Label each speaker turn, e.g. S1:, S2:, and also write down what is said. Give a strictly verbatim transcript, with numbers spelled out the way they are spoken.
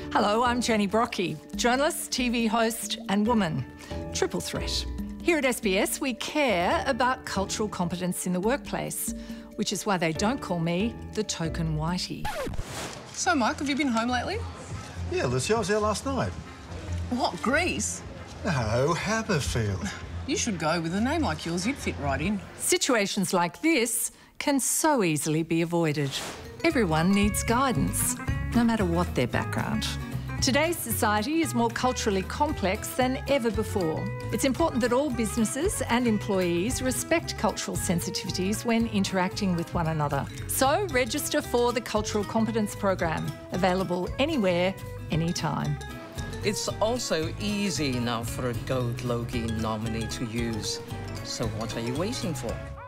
S1: Hello, I'm Jenny Brocky, journalist, T V host and woman. Triple threat. Here at S B S, we care about cultural competence in the workplace, which is why they don't call me the token whitey.
S2: So, Mike, have you been home lately?
S3: Yeah, Lucy, I was there last night.
S2: What, Greece?
S3: No, Haberfield.
S2: You should go. With a name like yours, you'd fit right in.
S1: Situations like this can so easily be avoided. Everyone needs guidance, no matter what their background. Today's society is more culturally complex than ever before. It's important that all businesses and employees respect cultural sensitivities when interacting with one another. So register for the Cultural Competence Program, available anywhere, anytime.
S4: It's also easy now for a Gold Logie nominee to use. So what are you waiting for?